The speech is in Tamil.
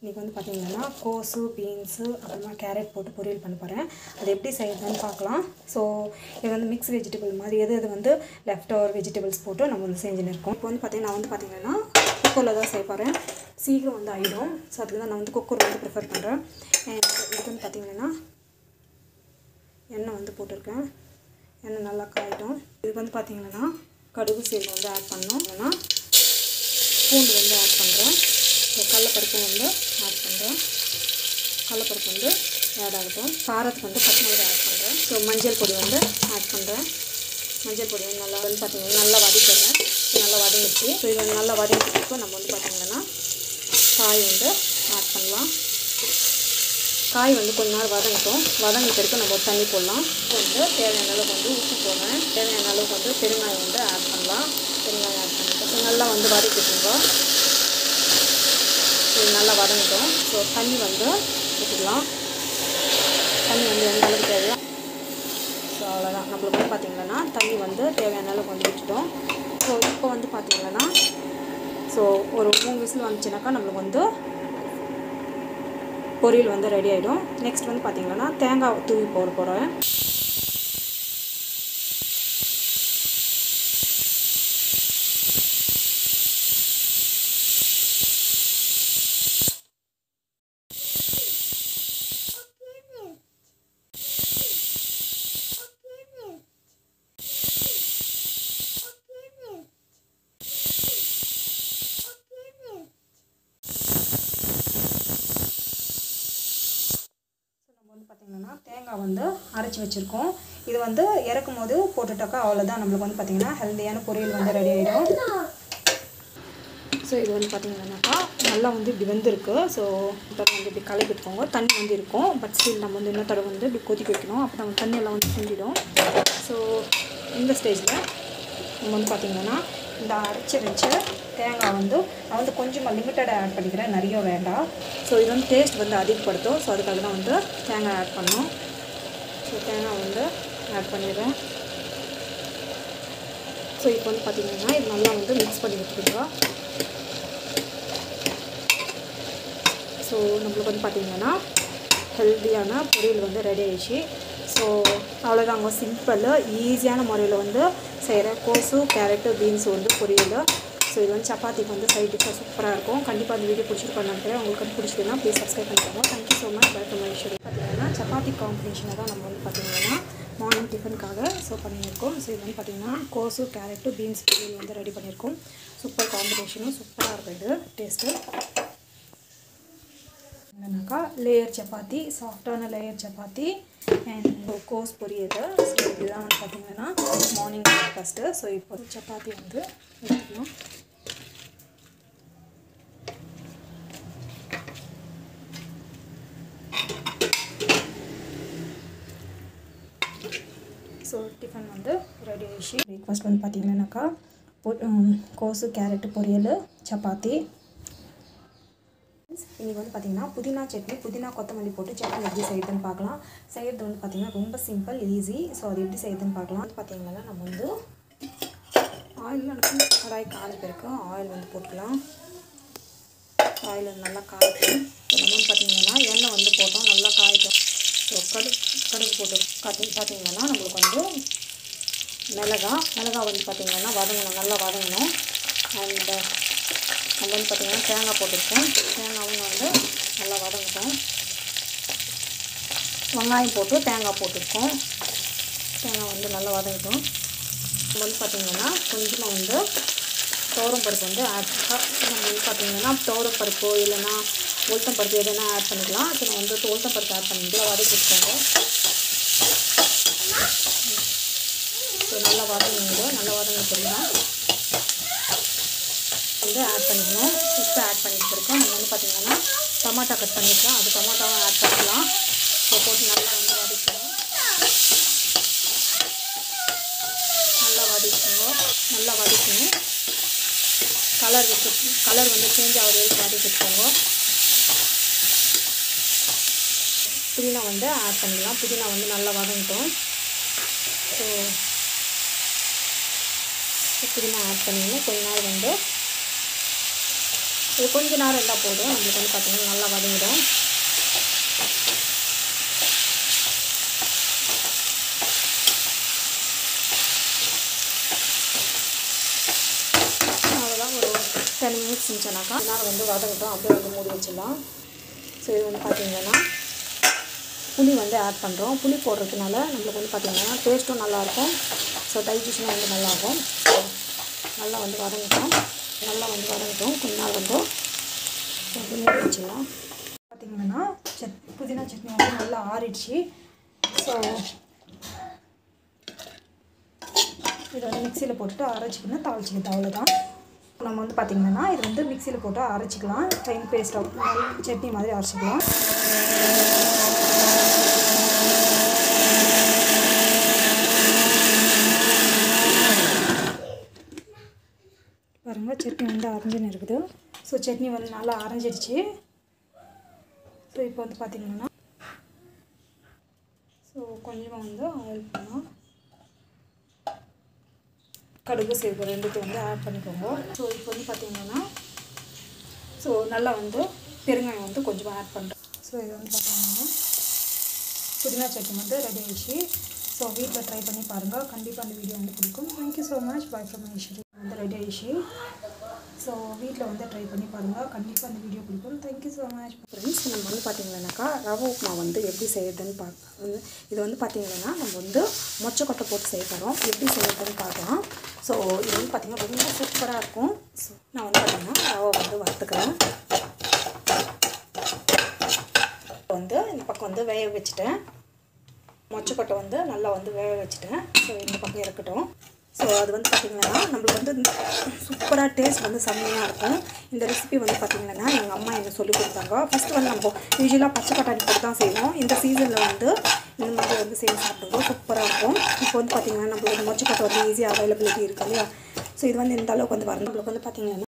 இன்றைக்கி வந்து பார்த்திங்கன்னா கோஸு பீன்ஸு அப்புறமா கேரட் போட்டு பொரியல் பண்ண போகிறேன். அது எப்படி செய்யறதுன்னு பார்க்கலாம். ஸோ இது வந்து மிக்ஸ் வெஜிடபிள் மாதிரி எது வந்து லெஃப்ட் ஓவர் வெஜிடபிள்ஸ் போட்டு நம்ம வந்து செஞ்சுன்னு இருக்கோம். இப்போ வந்து பார்த்திங்கன்னா குக்கரில் தான் செய்ய போகிறேன். சீக்கிரம் வந்து ஆகிடும். ஸோ அதுக்கு தான் நான் வந்து குக்கர் வந்து ப்ரிஃபர் பண்ணுறேன். இதுக்கு வந்து பார்த்திங்கன்னா எண்ணெய் வந்து போட்டிருக்கேன். எண்ணெய் நல்லா காயிடும். இதுக்கு வந்து பார்த்திங்கன்னா கடுகு சீரகம் வந்து ஆட் பண்ணணும். இல்லைன்னா பூண்டு வந்து ஆட் பண்ணுறேன். ஸோ கடலைப்பருப்பு வந்து ஆட் பண்ணுறேன். கடலைப்பருப்பு வந்து ஆட் ஆகட்டும். காரத்துக்கு வந்து பச்சை மிளகாய் ஆட் பண்ணுறேன். ஸோ மஞ்சள் பொடி வந்து ஆட் பண்ணுறேன். மஞ்சள் பொடி வந்து நல்லா வந்து பார்த்திங்கன்னா நல்லா வதக்கிடுறேன். நல்லா வதங்கிடுச்சு. ஸோ இது வந்து நல்லா வதங்கிட்டு நம்ம வந்து பார்த்திங்கன்னா காய் வந்து ஆட் பண்ணலாம். காய் வந்து கொஞ்ச நேரம் வதங்கட்டும். வதங்கிட்டு பிறகு நம்ம தண்ணி போடலாம். வந்து தேவையான அளவுக்கு வந்து உப்பு போடுறேன். தேவையான அளவுக்கு வந்து பெருங்காயம் வந்து ஆட் பண்ணலாம். பெருங்காயம் ஆட் பண்ணிட்டு நல்லா வந்து வதக்கிட்டுங்க. இது நல்லா வதங்கட்டும். ஸோ தண்ணி வந்து ஊற்றிக்கலாம். தண்ணி வந்து எந்த அளவுக்கு தேவையோ ஸோ அவ்வளோதான். நம்மளுக்கு வந்து பார்த்திங்கன்னா தண்ணி வந்து தேவையான அளவுக்கு வந்து விட்டுட்டோம். ஸோ இப்போ வந்து பார்த்திங்கன்னா ஸோ ஒரு 3 விசில் வந்துச்சுனாக்கா நம்மளுக்கு வந்து பொரியல் வந்து ரெடி ஆகிடும். நெக்ஸ்ட் வந்து பார்த்திங்கன்னா தேங்காய் தூவி போட போகிறேன். பார்த்திங்கன்னா தேங்காய் வந்து அரைச்சி வச்சுருக்கோம். இது வந்து இறக்கும் போது போட்டுட்டாக்கா அவ்வளோதான். நம்மளுக்கு வந்து பார்த்திங்கன்னா ஹெல்த்தியான பொரியல் வந்து ரெடி ஆகிடும். ஸோ இது வந்து பார்த்திங்கன்னாக்கா நல்லா வந்து இப்படி வெந்திருக்கு. ஸோ இப்போ வந்து இப்படி கலக்கிட்டுக்கோங்க. தண்ணி வந்து இருக்கும். பட் ஸ்டில் நம்ம வந்து இன்னும் தடவை வந்து இப்படி கொதிக்க வைக்கணும். அப்போ நம்ம தண்ணியெல்லாம் வந்து சுண்டிடும். ஸோ இந்த ஸ்டேஜில் நம்ம வந்து பார்த்திங்கன்னா இந்த அரைச்சி வச்ச தேங்காய் வந்து நான் வந்து கொஞ்சமாக லிமிட்டடாக ஆட் பண்ணிக்கிறேன். நிறைய வேண்டாம். ஸோ இது வந்து டேஸ்ட் வந்து அதிகப்படுத்தும். ஸோ அதுக்காக தான் வந்து தேங்காய் ஆட் பண்ணோம். ஸோ தேங்காய் வந்து ஆட் பண்ணிடுறேன். ஸோ இப்போ வந்து பார்த்திங்கன்னா இது நல்லா வந்து மிக்ஸ் பண்ணி வச்சுக்கலாம். ஸோ நம்மளுக்கு வந்து பார்த்திங்கன்னா ஹெல்த்தியான பொரியல் வந்து ரெடி ஆகிடுச்சு. ஸோ அவ்வளோதாங்க. சிம்பிள் ஈஸியான முறையில் வந்து செய்கிற கோஸு கேரட்டு பீன்ஸு வந்து பொரியல். ஸோ இது வந்து சப்பாத்திக்கு வந்து சைட் டிஷ்ஷாக சூப்பராக இருக்கும். கண்டிப்பாக அந்த வீடியோ பிடிச்சிருக்கோன்னு நினைக்கிறேன். உங்களுக்கு வந்து பிடிச்சதுன்னா ப்ளீஸ் சப்ஸ்கிரைப் பண்ணிக்கோங்க. Thank you so much. Welcome Aishwari. பார்த்திங்கன்னா சப்பாத்தி காம்பினேஷனை தான் நம்ம வந்து பார்த்திங்கன்னா மார்னிங் டிஃபனுக்காக ஸோ பண்ணியிருக்கோம். ஸோ இது வந்து பார்த்திங்கன்னா கோஸு கேரட்டு பீன்ஸ் பொரியல் வந்து ரெடி பண்ணியிருக்கோம். சூப்பர் காம்பினேஷனும் சூப்பராக இருக்கும் இது டேஸ்ட்டு. என்னன்னாக்கா லேயர் சப்பாத்தி, சாஃப்டான லேயர் சப்பாத்தி அண்ட் கோஸ் பொரியல். ஸோ இதுதான் வந்து பார்த்திங்கன்னா மார்னிங் பிரேக்ஃபாஸ்ட்டு. ஸோ இப்போ சப்பாத்தி வந்து எடுத்துக்கலாம். ஸோ டிஃபன் வந்து ரெடி ஆகிடுச்சு. பிரேக்ஃபாஸ்ட் வந்து பார்த்திங்கன்னாக்கா கோஸு கேரட்டு பொரியல் சப்பாத்தி. இன்றைக்கி வந்து பார்த்திங்கன்னா புதினா சட்னி, புதினா கொத்தமல்லி போட்டு சட்னி எப்படி செய்யுதுன்னு பார்க்கலாம். செய்கிறது வந்து பார்த்திங்கன்னா ரொம்ப சிம்பிள் ஈஸி. ஸோ அது எப்படி செய்யுதுன்னு பார்க்கலாம். வந்து பார்த்திங்கன்னா நம்ம வந்து ஆயில் வந்து கடாய் காய்ச்சி பிறகு ஆயில் வந்து போட்டுக்கலாம். ஆயில் நல்லா காய்க்கும். நம்ம வந்து பார்த்திங்கன்னா எண்ணெய் வந்து போட்டோம் நல்லா காய்க்கும். ஸோ கடுகு போட்டு பார்த்திங்கன்னா நம்மளுக்கு வந்து மிளகாய் வந்து பார்த்திங்கன்னா வதங்கணும், நல்லா வதங்கணும். அண்ட் நம்ம வந்து பார்த்திங்கன்னா தேங்காய் போட்டுருக்கோம். தேங்காயும் வந்து நல்லா வதங்கட்டும். வெங்காயம் போட்டு தேங்காய் போட்டிருக்கோம். தேங்காய் வந்து நல்லா வதங்கட்டும். நம்ம வந்து பார்த்திங்கன்னா கொஞ்சமாக வந்து துவரம்பருப்பு வந்து ஆட் நம்ம வந்து பார்த்திங்கன்னா துவரம்பருப்பு இல்லைன்னா உளுத்தம்பருப்பு எதுனா ஆட் பண்ணிக்கலாம். ஸோ நான் வந்து உளுத்தம்பருப்பு ஆட் பண்ணிட்டு வதக்கிட்டுக்கோங்க. ஸோ நல்லா வதங்குங்க. நல்லா வதங்கிட்டுருங்க வந்து ஆட் பண்ணிக்கணும். உப்பு ஆட் பண்ணிட்டு இருக்கோம். நம்ம வந்து பார்த்திங்கன்னா டமாட்டா கட் பண்ணிக்கலாம். அது டமாட்டாவும் ஆட் பண்ணிக்கலாம். ஸோ போட்டு நல்லா வந்து வதக்கணும். நல்லா வதக்கணும். கலர் வந்து சேஞ்ச் ஆகிற வரைக்கும் வதக்கிட்டுக்கோங்க. புதினா வந்து ஆட் பண்ணிக்கலாம். புதினா வந்து நல்லா வதங்கட்டும். ஸோ புதினா ஆட் பண்ணிங்கன்னா கொஞ்ச நாள் வந்து இது கொஞ்ச நேரம் இருந்தால் போதும். நம்மளுக்கு வந்து பார்த்திங்கன்னா நல்லா வதங்கிடும். அவ்வளோதான். ஒரு 10 மினிட்ஸ் இருந்துச்சுனாக்கா நேரம் வந்து வதங்கட்டும். அப்படியே வந்து மூடி வச்சிடலாம். ஸோ இது வந்து பார்த்திங்கன்னா புளி வந்து ஆட் பண்ணுறோம். புளி போடுறதுனால நம்மளுக்கு வந்து பார்த்திங்கன்னா டேஸ்ட்டும் நல்லாயிருக்கும். ஸோ டைஜஷனும் வந்து நல்லாயிருக்கும். ஸோ நல்லா வந்து வதங்கிட்டோம். கொஞ்ச நாள் வந்து மூடி வச்சிடலாம். பார்த்திங்கன்னா புதினா சட்னி வந்து நல்லா ஆறிடுச்சு. ஸோ இதை வந்து மிக்சியில் போட்டுட்டு அரைச்சிக்கணும், தாளிச்சிக்கிறது அவ்வளோதான். நம்ம வந்து பார்த்திங்கன்னா இது வந்து மிக்சியில் போட்டு அரைச்சிக்கலாம். ஃபைன் பேஸ்ட்டாக சட்னி மாதிரி அரைச்சிக்கலாம். பாருங்கள், சட்னி வந்து அரைஞ்சுன்னு இருக்குது. ஸோ சட்னி வந்து நல்லா அரைஞ்சிடுச்சு. ஸோ இப்போ வந்து பார்த்திங்கன்னா ஸோ கொஞ்சமாக வந்து ஆயில் பண்ணலாம். கடுகு சீரகம் ரெண்டுத்தையும் வந்து ஆட் பண்ணிக்கோங்க. ஸோ இப்போ வந்து பார்த்திங்கன்னா ஸோ நல்லா வந்து பெருங்காயம் வந்து கொஞ்சமாக ஆட் பண்ணுறேன். ஸோ இது வந்து பார்த்திங்கன்னா புதினா சட்னி வந்து ரெடி ஆகிடுச்சு. ஸோ வீட்டில் ட்ரை பண்ணி பாருங்கள். கண்டிப்பாக அந்த வீடியோ வந்து பிடிக்கும். Thank you so much. Bye from Aishwari. வந்து ரெடி ஆகிடுச்சு. ஸோ வீட்டில் வந்து ட்ரை பண்ணி பாருங்கள். கண்டிப்பாக அந்த வீடியோ பிடிக்கும். Thank you so much. ஃப்ரெண்ட்ஸ், நம்ம வந்து பார்த்திங்கன்னாக்கா ரவை உப்புமா வந்து எப்படி செய்யறதுன்னு பார்க்கலாம். இது வந்து பார்த்திங்கன்னா நம்ம வந்து மொச்சக்கொட்டை போட்டு செய்ய போகிறோம். எப்படி செய்யறதுன்னு பார்க்கலாம். ஸோ இது வந்து பார்த்திங்கன்னா ரொம்ப சூப்பராக இருக்கும். ஸோ நான் வந்து பார்த்திங்கன்னா ரவை வந்து வறுத்துக்கிறேன். வந்து இந்த பக்கம் வந்து வேக வச்சுட்டேன். மொச்சக்கொட்டை வந்து நல்லா வந்து வேக வச்சுட்டேன். ஸோ இந்த பக்கம் இருக்கட்டும். ஸோ அது வந்து பார்த்திங்கன்னா நம்மளுக்கு வந்து சூப்பராக டேஸ்ட் வந்து செம்மையாக இருக்கும். இந்த ரெசிபி வந்து பார்த்திங்கன்னா எங்கள் அம்மா என்ன சொல்லி கொடுத்தாங்க. ஃபஸ்ட்டு வந்து நம்ம யூஸ்வலாக பச்சை பட்டாணி போட்டு தான் செய்வோம். இந்த சீசனில் வந்து இந்த மாதிரி வந்து செய்து சாப்பிடுவோம். சூப்பராக இருக்கும். இப்போ வந்து பார்த்திங்கன்னா நம்மளுக்கு மொச்சக்கொட்டை வந்து ஈஸியாக அவைலபிலிட்டி இருக்குது இல்லையா. ஸோ இது வந்து இந்த அளவுக்கு வந்து வரணும். நம்மளுக்கு வந்து பார்த்திங்கன்னா